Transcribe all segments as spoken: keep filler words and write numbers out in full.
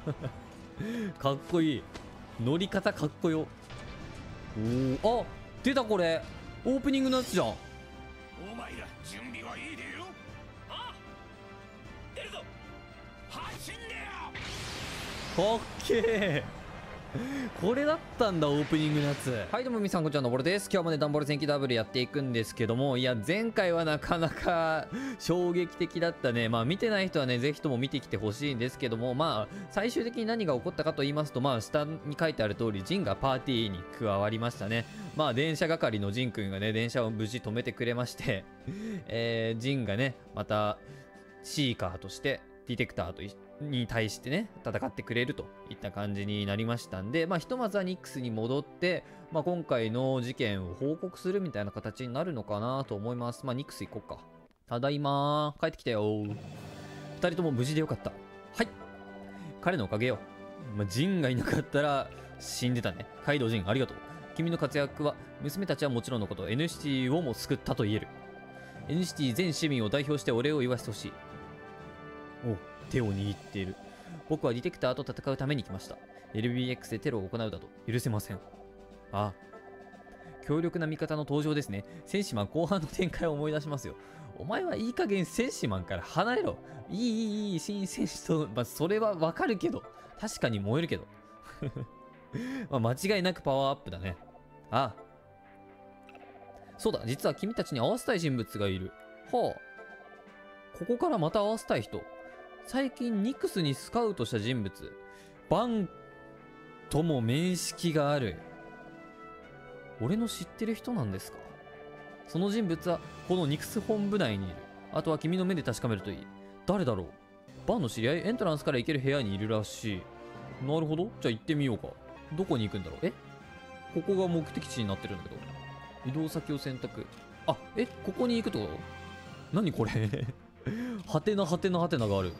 かっこいい。乗り方かっこよ。おお、あ、出たこれ。オープニングのやつじゃん。 お前ら準備はいいでよ。ああ、出るぞ。走んねよ。 かっけえ。これだったんだ、オープニングのやつ。はい、どうも皆さん、こんにちは、のぼるです。今日もね、ダンボール戦記ダブルやっていくんですけども、いや、前回はなかなか衝撃的だったね。まあ、見てない人はね、ぜひとも見てきてほしいんですけども、まあ、最終的に何が起こったかと言いますと、まあ、下に書いてある通り、ジンがパーティーに加わりましたね。まあ、電車係のジンくんがね、電車を無事止めてくれまして、えー、ジンがね、また、シーカーとして、ディテクターと一緒に対してね、戦ってくれるといった感じになりましたんで、まあ、ひとまずはニックスに戻って、まあ、今回の事件を報告するみたいな形になるのかなと思います。まあ、ニックス行こうか。ただいまー。帰ってきたよー。二人とも無事でよかった。はい。彼のおかげよ。まあ、ジンがいなかったら死んでたね。カイドウジン、ありがとう。君の活躍は、娘たちはもちろんのこと、エヌシティをも救ったと言える。エヌシティ全市民を代表してお礼を言わせてほしい。お、手を握っている。僕はディテクターと戦うために来ました。エルビーエックス でテロを行うだと許せません。ああ。強力な味方の登場ですね。戦士マン後半の展開を思い出しますよ。お前はいい加減戦士マンから離れろ。いいいいいい、新戦士と、まあ、それはわかるけど。確かに燃えるけど。まあ間違いなくパワーアップだね。ああ。そうだ、実は君たちに会わせたい人物がいる。はあ。ここからまた会わせたい人。最近ニクスにスカウトした人物。バンとも面識がある。俺の知ってる人なんですか？その人物はこのニクス本部内にいる。あとは君の目で確かめるといい。誰だろう？バンの知り合い？エントランスから行ける部屋にいるらしい。なるほど。じゃあ行ってみようか。どこに行くんだろう？え？ここが目的地になってるんだけど。移動先を選択。あ、え？ここに行くってこと？何これ？はてなはてなはてながある。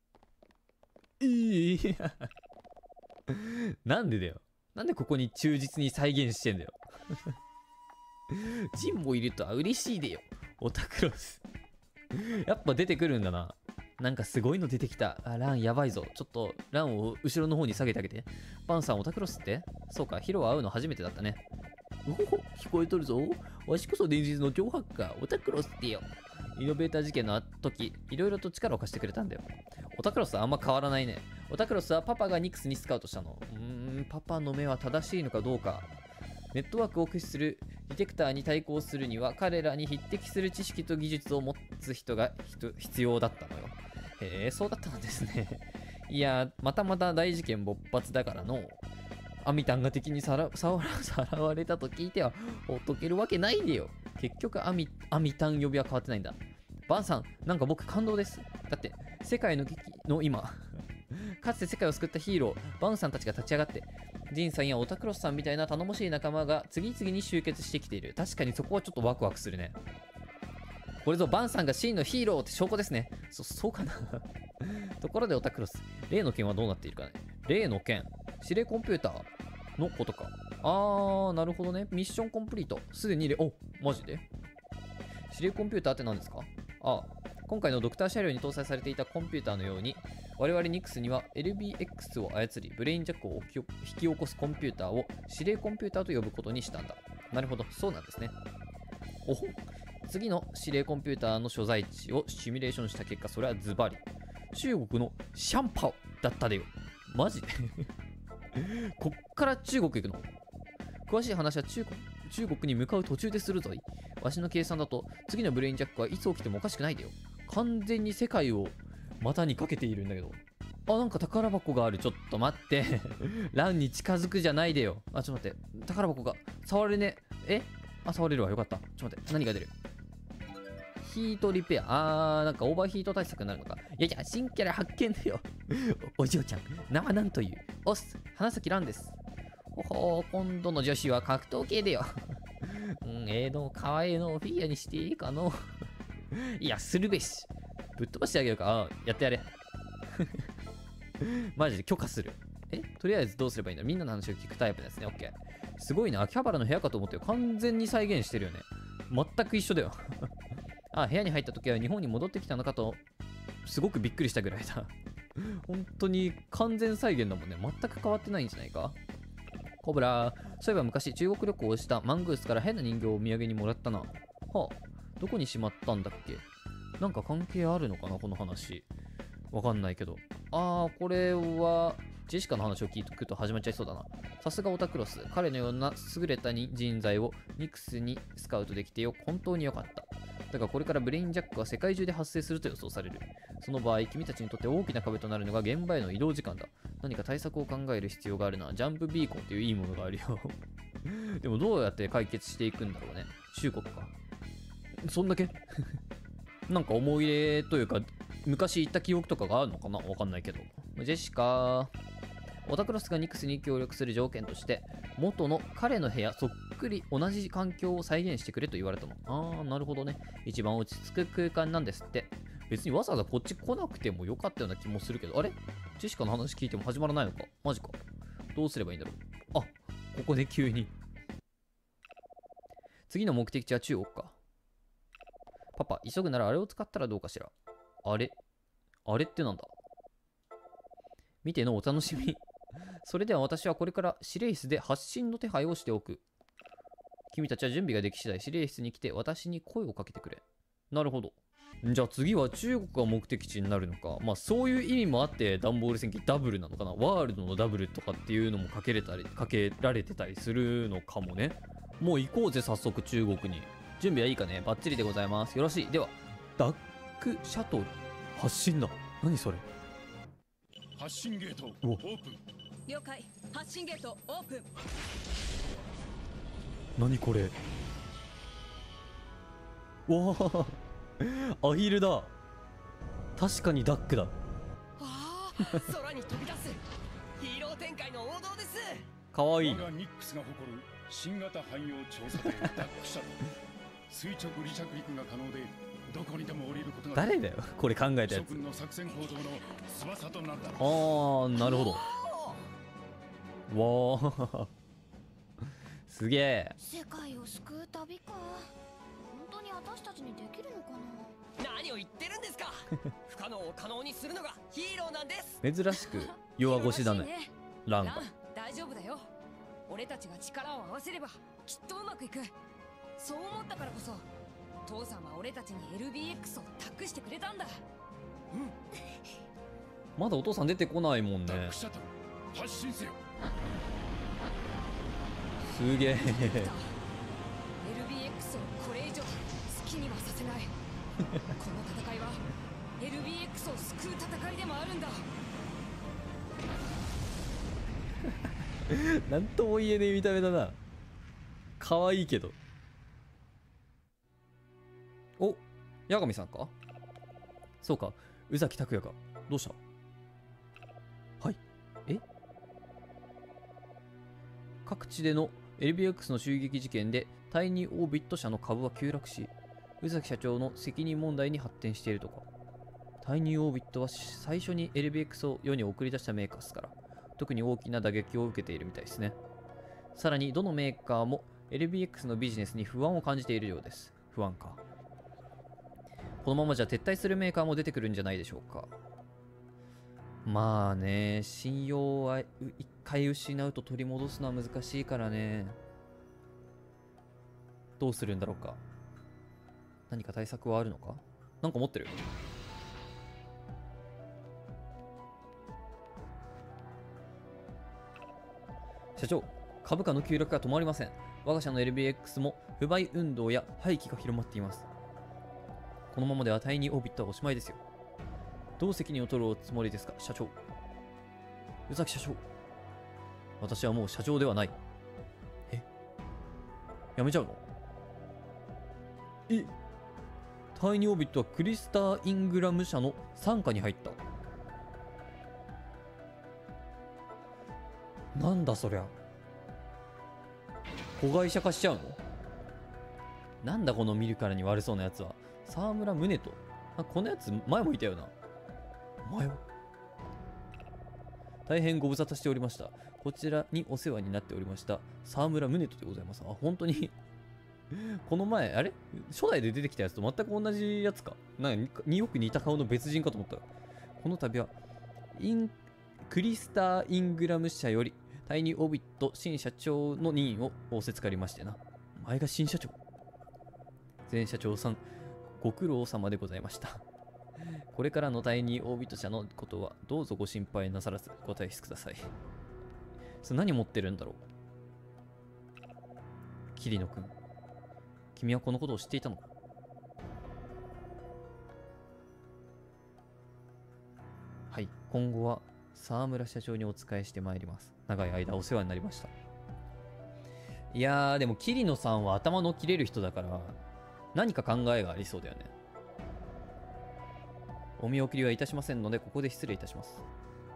いいなんでだよ。なんでここに忠実に再現してんだよ。ジンもいるとは嬉しいでよ。オタクロス。やっぱ出てくるんだな。なんかすごいの出てきた。あ、ランやばいぞ。ちょっとランを後ろの方に下げてあげて。バンさん、オタクロスって？そうか、ヒロは会うの初めてだったね。おほほ、聞こえとるぞ。わしこそ伝説の挑発家、オタクロスってよ。イノベーター事件の時、いろいろと力を貸してくれたんだよ。オタクロスはあんま変わらないね。オタクロスはパパがニクスにスカウトしたの。うーん、パパの目は正しいのかどうか。ネットワークを駆使するディテクターに対抗するには、彼らに匹敵する知識と技術を持つ人が必要だったのよ。へえ、そうだったんですね。いや、またまた大事件勃発だからの。アミタンが敵にさら、さら、さらわれたと聞いては、ほっとけるわけないんだよ。結局アミ、アミタン呼びは変わってないんだ。バンさん、なんか僕感動です。だって、世界の危機の今、かつて世界を救ったヒーロー、バンさんたちが立ち上がって、ジンさんやオタクロスさんみたいな頼もしい仲間が次々に集結してきている。確かにそこはちょっとワクワクするね。これぞバンさんが真のヒーローって証拠ですね。そ、そうかな。ところでオタクロス、例の件はどうなっているかね。例の件、指令コンピューターのことか。あー、なるほどね。ミッションコンプリート。すでに、お、マジで？指令コンピューターって何ですか？ああ、今回のドクター車両に搭載されていたコンピューターのように、我々ニックスには エルビーエックス を操り、ブレインジャックを引き起こすコンピューターを指令コンピューターと呼ぶことにしたんだ。なるほど、そうなんですね。おほ、次の指令コンピューターの所在地をシミュレーションした結果、それはズバリ、中国のシャンパオだったでよ。マジでこっから中国行くの？詳しい話は中国、中国に向かう途中でするぞい。わしの計算だと、次のブレインジャックはいつ起きてもおかしくないでよ。完全に世界を股にかけているんだけど。あ、なんか宝箱がある。ちょっと待って。ランに近づくじゃないでよ。あ、ちょっと待って。宝箱が。触れねえ。え？あ、触れるわ。よかった。ちょっと待って。何が出る？ヒートリペア。あー、なんかオーバーヒート対策になるのか。いやいや、新キャラ発見だよ。お嬢ちゃん。名は何という？オス、花咲蘭です。ほほー、今度の女子は格闘系でよ。うん、ええの、かわいいの、フィギュアにしていいかの。いや、するべし。ぶっ飛ばしてあげるか。あ、やってやれ。マジで許可する。え、とりあえずどうすればいいんだ？みんなの話を聞くタイプですね。オッケー。すごいな。秋葉原の部屋かと思ってよ。完全に再現してるよね。全く一緒だよ。あ、部屋に入った時は日本に戻ってきたのかと、すごくびっくりしたぐらいだ。 本当に完全再現だもんね。全く変わってないんじゃないか。コブラ、そういえば昔中国旅行をしたマングースから変な人形をお土産にもらったな。はあ、どこにしまったんだっけ。なんか関係あるのかなこの話。わかんないけど。あー、これはジェシカの話を聞くと始まっちゃいそうだな。さすがオタクロス。彼のような優れた人材をニクスにスカウトできてよ、本当に良かった。だがこれからブレインジャックは世界中で発生すると予想される。その場合、君たちにとって大きな壁となるのが現場への移動時間だ。何か対策を考える必要があるな。ジャンプビーコンっていういいものがあるよ。でもどうやって解決していくんだろうね。中国か。そんだけなんか思い入れというか、昔行った記憶とかがあるのかなわかんないけど。ジェシカ、オタクロスがニクスに協力する条件として、元の彼の部屋そっくり同じ環境を再現してくれと言われたの。あー、なるほどね。一番落ち着く空間なんですって。別にわざわざこっち来なくてもよかったような気もするけど、あれジェシカの話聞いても始まらないのか。マジか。どうすればいいんだろう。あ、ここで急に。次の目的地は中国か。パパ、急ぐならあれを使ったらどうかしら。あれあれってなんだ。見てのお楽しみ。それでは私はこれから司令室で発信の手配をしておく。君たちは準備ができ次第司令室に来て私に声をかけてくれ。なるほど。じゃあ次は中国が目的地になるのか。まあそういう意味もあってダンボール戦記ダブルなのかな。ワールドのダブルとかっていうのもかけれたりかけられてたりするのかもね。もう行こうぜ早速中国に。準備はいいかね。バッチリでございます。よろしい。ではダックシャトル発信だ。何それ。 発信ゲートオープン。 了解。発信ゲートオープン。 何これ。わあアヒルだ。確かにダックだ。 ああ、空に飛び出すヒーロー展開の王道です。 かわいい。 我がニックスが誇る新型汎用調査艇ダックシャトル。垂直離着陸が可能でどこにでも降りることが。 誰だよこれ考えたやつ。 諸君の作戦行動の翼となるだろう。 ああ、なるほど。わあすげえ。 世界を救う旅か。本当に私たちにできるのかな。 何を言ってるんですか。不可能を可能にするのがヒーローなんです。 珍しく弱腰だね。ランが。 ラン、大丈夫だよ。俺たちが力を合わせればきっとうまくいく。そう思ったからこそ父さんは俺たちに エルビーエックス を託してくれたんだ。 まだお父さん出てこないもんねダック。シャトル発進せよ。 すげえエルビーエックス をこれ以上好きにはさせない。この戦いは エルビーエックス を救う戦いでもあるんだ。 なんとも言えねえ見た目だな。可愛いけど。お、八神さんか。そうか、宇崎拓也か。どうした。はい。え、各地での エルビーエックス の襲撃事件でタイニーオービット社の株は急落し、宇崎社長の責任問題に発展しているとか。タイニーオービットは最初に エルビーエックス を世に送り出したメーカーですから、特に大きな打撃を受けているみたいですね。さらにどのメーカーも エルビーエックス のビジネスに不安を感じているようです。不安か。このままじゃ撤退するメーカーも出てくるんじゃないでしょうか。まあね、信用は一回失うと取り戻すのは難しいからね。どうするんだろうか。何か対策はあるのか。なんか持ってる。社長、株価の急落が止まりません。我が社の エルビーエックス も不買運動や廃棄が広まっています。このままではタイニーオービットはおしまいですよ。どう責任を取るおつもりですか、社長。宇崎社長。私はもう社長ではない。え、やめちゃうの。え、タイニーオービットはクリスター・イングラム社の傘下に入った。なんだそりゃ。子会社化しちゃうの。なんだこの見るからに悪そうなやつは。沢村宗人。あ、このやつ前もいたよな。前は大変ご無沙汰しておりました。こちらにお世話になっておりました沢村宗人でございます。あ、本当にこの前、あれ初代で出てきたやつと全く同じやつか。なんかによく似た顔の別人かと思った。この度はインクリスター・イングラム社よりタイニー・オビット新社長の任意を仰せつかりましてな。お前が新社長？前社長さん、ご苦労様でございました。これからのタイニー・オービット社のことはどうぞご心配なさらずご退出ください。それ何持ってるんだろう。桐野くん、君はこのことを知っていたのか？はい、今後は沢村社長にお仕えしてまいります。長い間お世話になりました。いやー、でも桐野さんは頭の切れる人だから何か考えがありそうだよね。お見送りはいたしませんのでここで失礼いたします。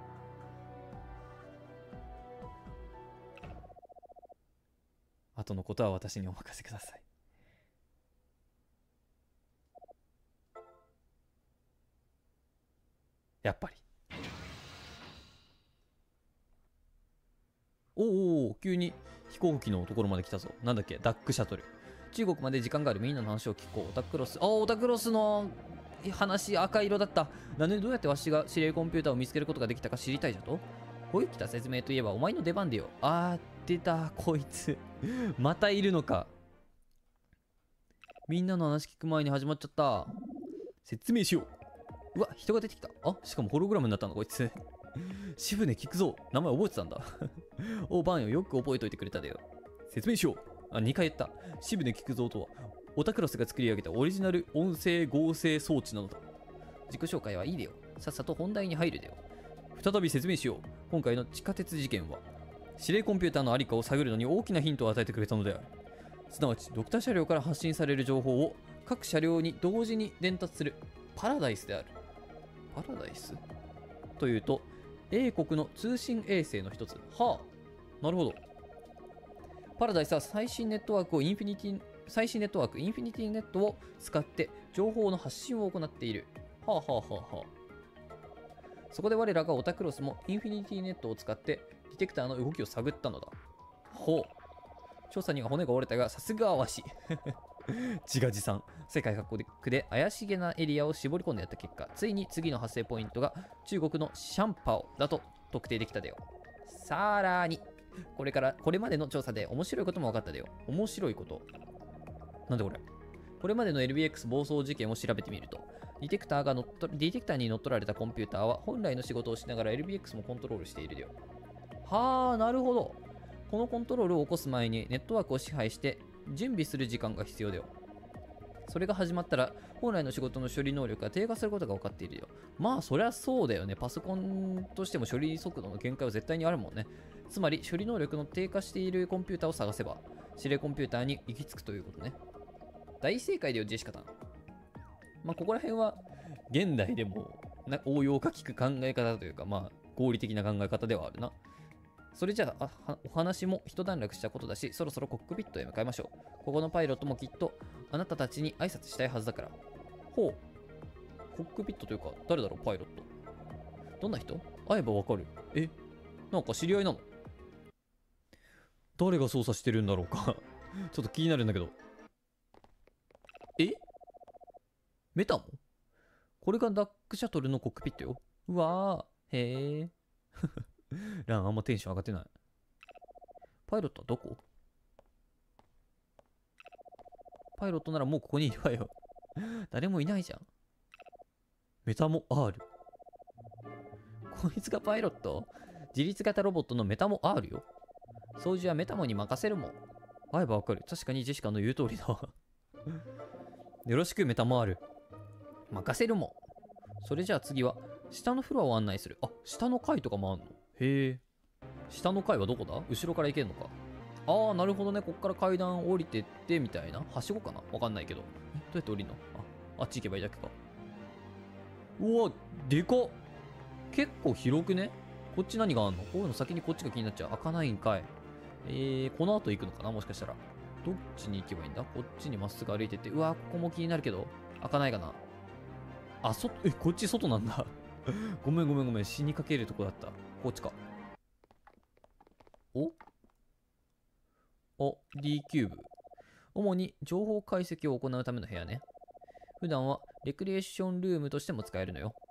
後のことは私にお任せください。やっぱり。おーおー、急に飛行機のところまで来たぞ。なんだっけ、ダックシャトル。中国まで時間がある、みんなの話を聞こう。オタクロス。あ、オタクロスの話赤色だった。なのでどうやってわしが指令コンピューターを見つけることができたか知りたいじゃと。こういう来た説明といえばお前の出番でよ。あー、出た、こいつ。またいるのか。みんなの話聞く前に始まっちゃった。説明しよう。うわ、人が出てきた。あ、しかもホログラムになったの、こいつ。渋根聞くぞ。名前覚えてたんだ。おばんよ、よく覚えといてくれたでよ。説明しよう。あ、にかい言った。渋根聞くぞとは、オタクロスが作り上げたオリジナル音声合成装置なのだ。自己紹介はいいでよ。さっさと本題に入るでよ。再び説明しよう。今回の地下鉄事件は、指令コンピューターのありかを探るのに大きなヒントを与えてくれたのである。すなわち、ドクター車両から発信される情報を各車両に同時に伝達するパラダイスである。パラダイスというと、英国の通信衛星の一つ。はあ、なるほど。パラダイスは最新ネットワークをインフィニティ、最新ネットワーク、インフィニティネットを使って情報の発信を行っている。はあはあはあはあ。そこで我らがオタクロスもインフィニティネットを使ってディテクターの動きを探ったのだ。ほう。調査には骨が折れたが、さすがわし。自画自賛。世界各国で怪しげなエリアを絞り込んでやった結果、ついに次の発生ポイントが中国のシャンパオだと特定できただよ。さらに、これから、これまでの調査で面白いことも分かっただよ。面白いこと。なんでこれ。これまでの エルビーエックス 暴走事件を調べてみると、ディテクターが乗っとディテクターに乗っ取られたコンピューターは本来の仕事をしながら エルビーエックス もコントロールしているだよ。はあ、なるほど。このコントロールを起こす前にネットワークを支配して準備する時間が必要だよ。それが始まったら本来の仕事の処理能力が低下することが分かっているよ。まあそりゃそうだよね。パソコンとしても処理速度の限界は絶対にあるもんね。つまり処理能力の低下しているコンピューターを探せば指令コンピューターに行き着くということね。大正解だよ、ジェシカタン。まあここら辺は現代でもな応用が効く考え方というか、まあ合理的な考え方ではあるな。それじゃあ、あお話も一段落したことだし、そろそろコックピットへ向かいましょう。ここのパイロットもきっとあなたたちに挨拶したいはずだから。ほう。コックピットというか、誰だろう、パイロット。どんな人？会えばわかる。え、なんか知り合いなの？誰が操作してるんだろうか。ちょっと気になるんだけど。え？メタモ？これがダックシャトルのコックピットよ。うわー、へえ。ランあんまテンション上がってない。パイロットはどこ？パイロットならもうここにいるわよ。誰もいないじゃん。メタモ R。こいつがパイロット？自律型ロボットのメタモ R よ。操縦はメタモに任せるもん。会えばわかる。確かにジェシカの言う通りだわ。よろしくメタモ R。任せるもん。それじゃあ次は下のフロアを案内する。あ、下の階とかもあんの？へえ。下の階はどこだ？後ろから行けるのか。ああ、なるほどね。こっから階段降りてってみたいな。はしごかな？わかんないけど。え、どうやって降りるの？あ、あっち行けばいいだけか。うわ、でかっ。結構広くね？こっち何があんの？こういうの先にこっちが気になっちゃう。開かないんかい。えー、この後行くのかな？もしかしたら。どっちに行けばいいんだ？こっちにまっすぐ歩いてって。うわ、ここも気になるけど。開かないかな。あ、そ、え、こっち外なんだ。ごめんごめんごめん。死にかけるとこだった。こっちか。おお、D キューブ。主に情報解析を行うための部屋ね。普段はレクリエーションルームとしても使えるのよ。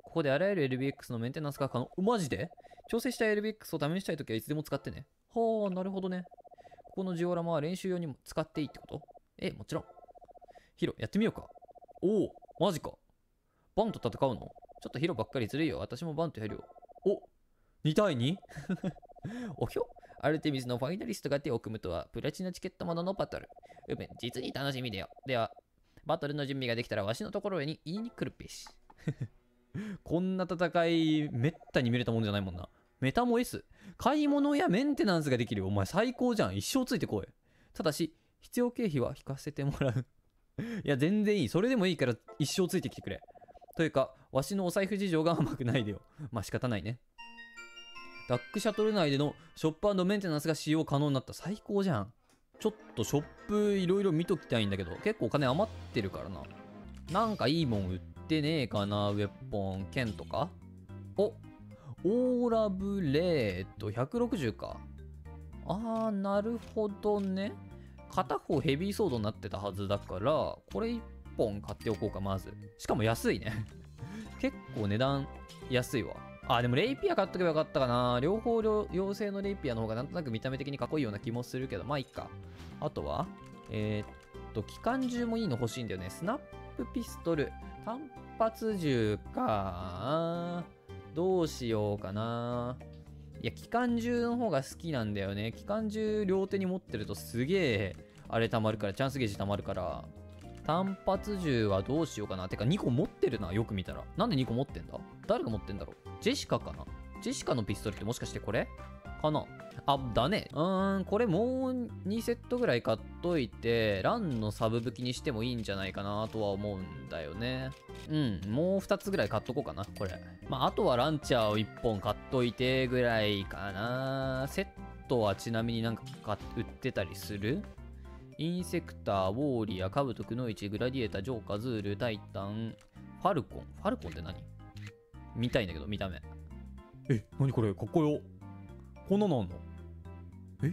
ここであらゆる エルビーエックス のメンテナンスが可能。マジで？調整した エルビーエックス を試したいときはいつでも使ってね。はあ、なるほどね。ここのジオラマは練習用にも使っていいってこと？え、もちろん。ヒロ、やってみようか。おお、マジか。バンと戦うの？ちょっとヒロばっかりずるいよ。私もバンとやるよ。お !にたいに? おひょ、アルテミスのファイナリストが手を組むとは、プラチナチケットもののバトル。うむ、実に楽しみだよ。では、バトルの準備ができたらわしのところに言いに来るべし。こんな戦い、めったに見れたもんじゃないもんな。メタモ S。買い物やメンテナンスができるよ。お前最高じゃん。一生ついてこい。ただし、必要経費は引かせてもらう。いや、全然いい。それでもいいから一生ついてきてくれ。というか、わしのお財布事情が甘くないでよ。まあ仕方ないね。ダックシャトル内でのショップ&メンテナンスが使用可能になった。最高じゃん。ちょっとショップいろいろ見ときたいんだけど、結構お金余ってるからな。なんかいいもん売ってねえかな。ウェポン、剣とか。おオーラブレートひゃくろくじゅうか。あー、なるほどね。片方ヘビーソードになってたはずだから、これいっぽん買っておこうか、まず。しかも安いね。結構値段安いわ。あ、でもレイピア買っとけばよかったかな。両方妖精のレイピアの方がなんとなく見た目的にかっこいいような気もするけど、まあいいか。あとは、えー、っと、機関銃もいいの欲しいんだよね。スナップピストル。単発銃か。どうしようかな。いや、機関銃の方が好きなんだよね。機関銃両手に持ってるとすげえ、あれ溜まるから、チャンスゲージ溜まるから、単発銃はどうしようかな。てかにこ持ってるな、よく見たら。なんでにこ持ってんだ？誰が持ってんだろう？ジェシカかな？ジェシカのピストルってもしかしてこれかなあ、だね。うーん、これもうにセットぐらい買っといて、ランのサブ武器にしてもいいんじゃないかなとは思うんだよね。うん、もうふたつぐらい買っとこうかな、これ。まあ、あとはランチャーをいっぽん買っといてぐらいかな。セットはちなみになんか売ってたりする？インセクター、ウォーリア、カブト、クノイチ、グラディエーター、ジョーカー、ズール、タイタン、ファルコン。ファルコンって何？見たいんだけど、見た目。え、何これ？かっこよ。こんなのあんの？え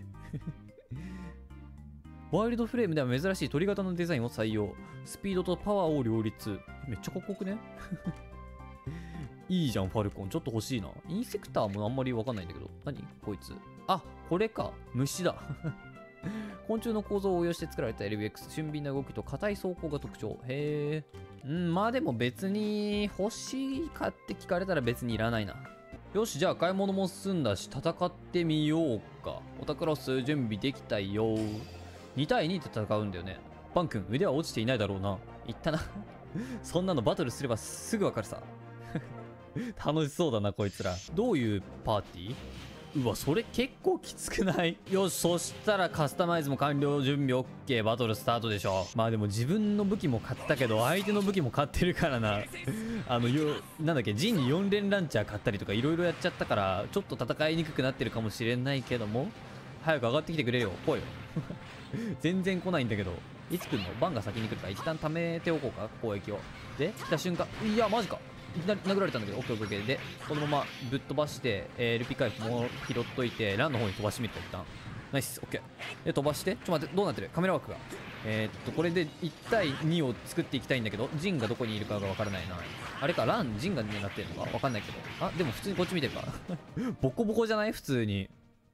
ワイルドフレームでは珍しい鳥型のデザインを採用。スピードとパワーを両立。めっちゃかっこよくねいいじゃん、ファルコン。ちょっと欲しいな。インセクターもあんまりわかんないんだけど。何こいつ。あ、これか。虫だ。昆虫の構造を応用して作られた エルビーエックス。俊敏な動きと硬い走行が特徴。へえ。うん、まあでも別に欲しいかって聞かれたら別にいらないな。よし、じゃあ買い物も済んだし、戦ってみようか。オタクロス準備できたよ。にたいにで戦うんだよね。バン君、腕は落ちていないだろうな。言ったな。そんなのバトルすればすぐわかるさ。楽しそうだな、こいつら。どういうパーティー？うわ、それ結構きつくない？よし、そしたらカスタマイズも完了、準備 OK、バトルスタートでしょ。まあでも自分の武器も買ったけど、相手の武器も買ってるからな。あの、よ、なんだっけ、ジンによん連ランチャー買ったりとかいろいろやっちゃったから、ちょっと戦いにくくなってるかもしれないけども、早く上がってきてくれよ。来いよ。全然来ないんだけど。いつ来るの？バンが先に来るから、一旦貯めておこうか、攻撃を。で、来た瞬間、いや、マジか。いきなり殴られたんだけど、オッケーオッケーで、このままぶっ飛ばして、えー、エルピー 回復も拾っといて、ランの方に飛ばしてみると、一旦。ナイス、オッケー。で、飛ばして、ちょっと待って、どうなってる？カメラ枠が。えー、っと、これでいち対にを作っていきたいんだけど、ジンがどこにいるかがわからないな。あれか、ラン、ジンがになってるのかわかんないけど。あ、でも普通にこっち見てるか。ボコボコじゃない？普通に。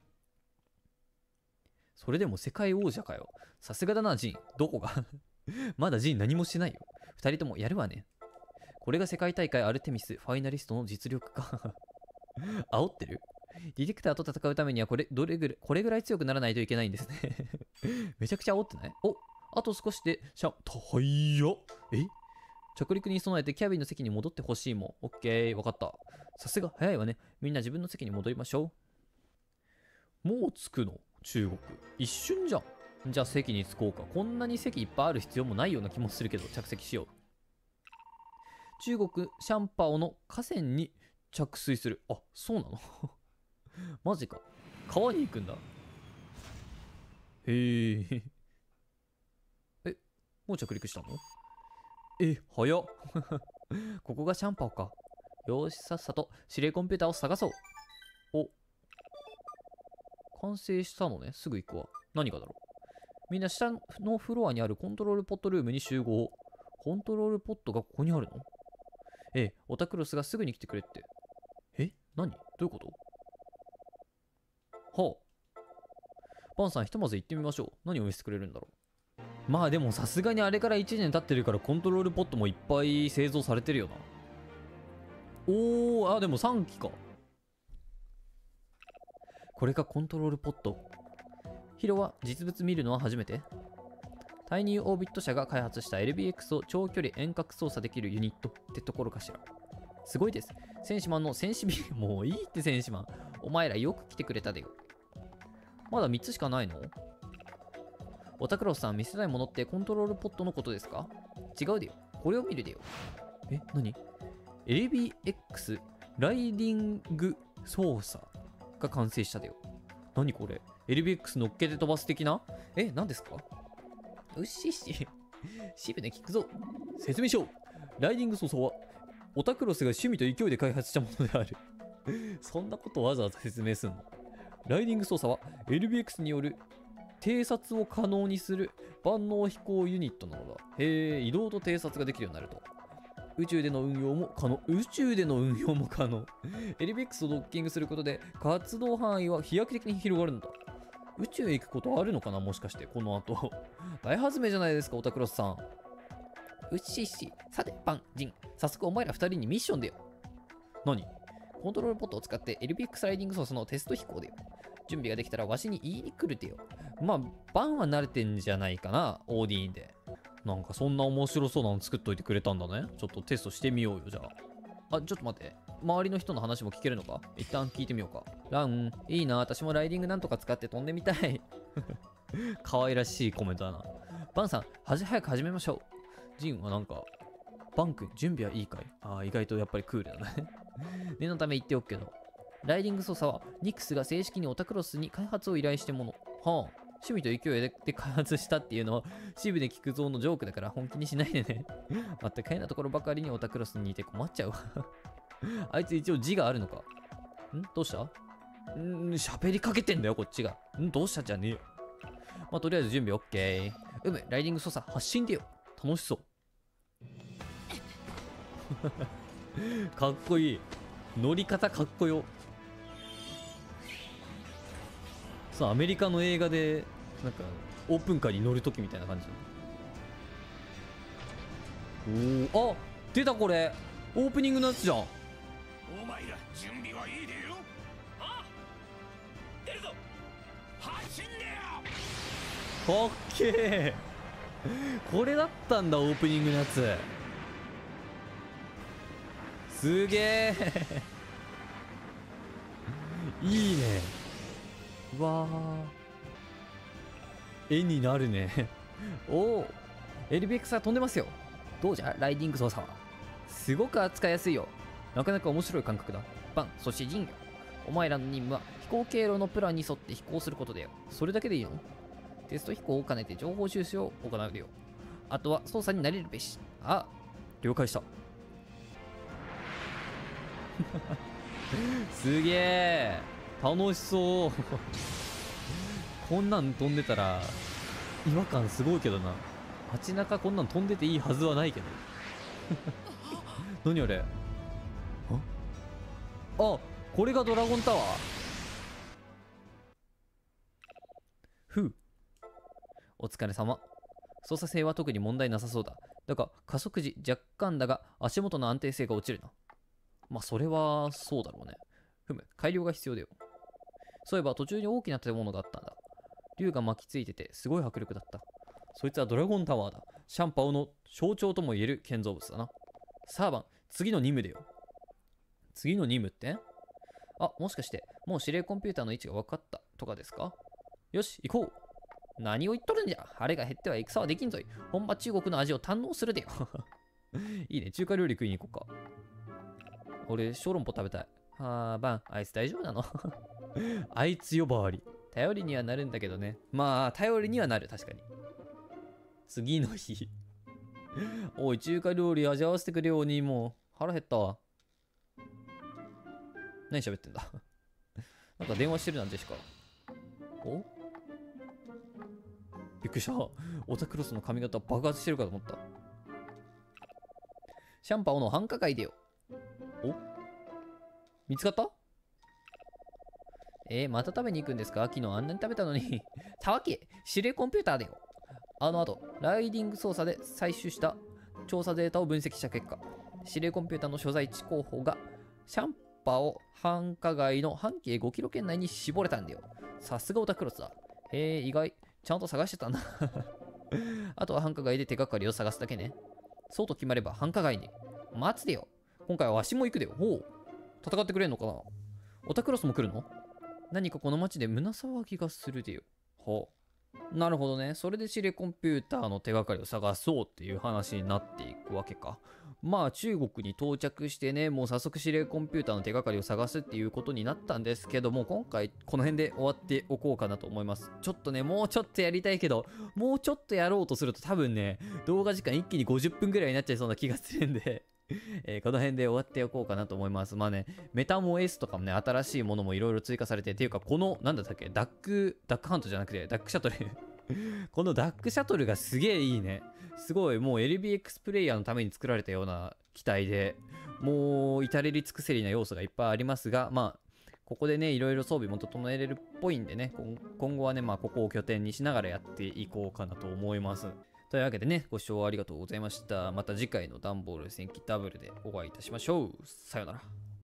それでも世界王者かよ。さすがだな、ジン。どこがまだジン何もしてないよ。二人ともやるわね。これが世界大会アルテミスファイナリストの実力か。煽ってる？ディテクターと戦うためにはこれ、どれぐらい、これぐらい強くならないといけないんですね。めちゃくちゃ煽ってない？お、あと少しで、シャン、たいやえ着陸に備えてキャビンの席に戻ってほしいもん。オッケー、わかった。さすが、早いわね。みんな自分の席に戻りましょう。もう着くの？中国。一瞬じゃん。じゃあ席に着こうか。こんなに席いっぱいある必要もないような気もするけど、着席しよう。中国シャンパオの河川に着水する。あ、そうなのマジか。川に行くんだ。へえ。え、もう着陸したの？え、早っ。ここがシャンパオか。よし、さっさと指令コンピューターを探そう。お。完成したのね。すぐ行くわ。何がだろう。みんな下のフロアにあるコントロールポットルームに集合。コントロールポットがここにあるの？ ええ、オタクロスがすぐに来てくれって。え何どういうことはあ。バンさん、ひとまず行ってみましょう。何を見せてくれるんだろう。まあでもさすがにあれからいちねん経ってるからコントロールポットもいっぱい製造されてるよな。おー、あ、でもさんきか。これがコントロールポット。ヒロは実物見るのは初めて。タイニーオービット社が開発した エルビーエックス を長距離遠隔操作できるユニットってところかしら。すごいです。戦士マンの戦士ビル、もういいって戦士マン。お前らよく来てくれたでよ。まだみっつしかないの？オタクロスさん見せたいものってコントロールポットのことですか？違うでよ。これを見るでよ。え、何？ エルビーエックス ライディング操作が完成したでよ。何これ？ エルビーエックス 乗っけて飛ばす的な？え、何ですか？うしし。渋ね聞くぞ。説明しよう。ライディング操作は、オタクロスが趣味と勢いで開発したものである。そんなことわざわざ説明すんの？ライディング操作は エルビーエックス による偵察を可能にする万能飛行ユニットなのだ。へえ、移動と偵察ができるようになると。宇宙での運用も可能。宇宙での運用も可能。エルビーエックス とドッキングすることで活動範囲は飛躍的に広がるんだ。宇宙へ行くことあるのかなもしかしてこの後。大発明じゃないですか、オタクロスさん。うっしっし。さて、パン、ジン。早速お前らふたりにミッションだよ。何？コントロールポットを使って エルビーエックス ライディング操作のテスト飛行だよ。準備ができたらわしに言いに来るでよ。まあ、バンは慣れてんじゃないかな、オーディーンで。なんかそんな面白そうなの作っといてくれたんだね。ちょっとテストしてみようよ、じゃあ。あ、ちょっと待って。周りの人の話も聞けるのか？一旦聞いてみようか。ラン、いいな、私もライディングなんとか使って飛んでみたい。可愛らしいコメントだな。バンさん、はじ早く始めましょう。ジンはなんか、バン君、準備はいいかい？ああ、意外とやっぱりクールだね。念のため言っておくけど、ライディング操作はニックスが正式にオタクロスに開発を依頼してもの。はあ、趣味と勢いでで開発したっていうのは渋根菊蔵のジョークだから本気にしないでね。まったく変なところばかりにオタクロスにいて困っちゃうわ。あいつ一応字があるのか。んどうした？ん喋りかけてんだよこっちが。んどうしたじゃねえよ。まあとりあえず準備 OK。うむ、ライディング操作発進でよ。楽しそう。かっこいい。乗り方かっこよ。そう、アメリカの映画でなんかオープンカーに乗るときみたいな感じ。おお、あ、出たこれオープニングのやつじゃん。 お前ら準備はいいでよ。ああ、出るぞ。発進だよ。 かっけえ。これだったんだ、オープニングのやつ。すげえ。いいね。うわー、絵になるね。おお、エルビーエックス は飛んでますよ。どうじゃライディング操作は。すごく扱いやすいよ。なかなか面白い感覚だ。バン、そしてジンよ。お前らの任務は飛行経路のプランに沿って飛行することだよ。それだけでいいの？テスト飛行を兼ねて情報収集を行うよ。あとは操作に慣れるべし。あ、了解した。すげえ楽しそう。こんなん飛んでたら違和感すごいけどな。街中こんなん飛んでていいはずはないけど。何あれ？あ、あ、これがドラゴンタワー。ふう、お疲れ様。操作性は特に問題なさそうだ。だが加速時若干だが足元の安定性が落ちるな。まあそれはそうだろうね。ふむ、改良が必要だよ。そういえば途中に大きな建物があったんだ。竜が巻きついててすごい迫力だった。そいつはドラゴンタワーだ。シャンパオの象徴とも言える建造物だな。さあバン、次の任務だよ。次の任務って？あ、もしかしてもう指令コンピューターの位置が分かったとかですか？よし、行こう。何を言っとるんじゃ。あれが減っては戦はできんぞい。本場中国の味を堪能するでよ。いいね、中華料理食いに行こうか。俺、小籠包食べたい。はあ、バン、あいつ大丈夫なの？あいつ呼ばわり。頼りにはなるんだけどね。まあ、頼りにはなる、確かに。次の日。おい、中華料理味わわせてくれよ、にもう。腹減ったわ。何喋ってんだ。なんか電話してるなんてしか。お？びっくりした。オタクロスの髪型爆発してるかと思った。シャンパオの繁華街でよ。 見つかった？えー、また食べに行くんですか？昨日あんなに食べたのに。たわけ、指令コンピューターだよ。あの後、ライディング操作で採取した調査データを分析した結果、指令コンピューターの所在地候補がシャンパを繁華街の半径ごキロ圏内に絞れたんだよ。さすがオタクロスだ。へえ、意外。ちゃんと探してたんだ。あとは繁華街で手がかりを探すだけね。そうと決まれば繁華街に。待つでよ。今回はわしも行くでよ。ほう。戦ってくれんのかな？オタクロスも来るの？何かこの街で胸騒ぎがするでよ。ほう。なるほどね。それで指令コンピューターの手がかりを探そうっていう話になっていくわけか。まあ中国に到着してね、もう早速指令コンピューターの手がかりを探すっていうことになったんですけども、今回この辺で終わっておこうかなと思います。ちょっとね、もうちょっとやりたいけど、もうちょっとやろうとすると多分ね、動画時間一気にごじゅっぷんぐらいになっちゃいそうな気がするんで、えー、この辺で終わっておこうかなと思います。まあね、メタモ S とかもね、新しいものもいろいろ追加されて、っていうかこの、なんだったっけ、ダック、ダックハントじゃなくて、ダックシャトル。このダックシャトルがすげえいいね。すごい、もう エルビーエックス プレイヤーのために作られたような機体で、もう至れり尽くせりな要素がいっぱいありますが、まあ、ここでね、いろいろ装備も整えれるっぽいんでね、今後はね、まあ、ここを拠点にしながらやっていこうかなと思います。というわけでね、ご視聴ありがとうございました。また次回のダンボール戦記ダブルでお会いいたしましょう。さよなら。